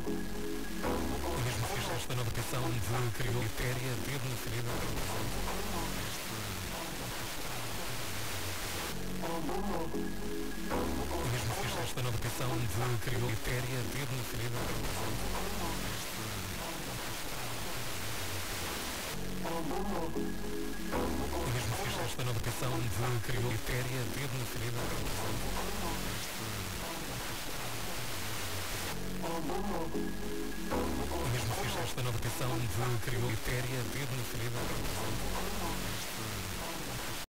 O mesmo fez esta nova canção de Criou Etéria, Dedo na Ferida. O mesmo fez esta nova canção de Criou Etéria, Dedo na Ferida. O mesmo fez esta nova canção de Criou Etéria, Dedo na Ferida. O mesmo fez esta nova canção de Criou Etéria, Dedo na Ferida.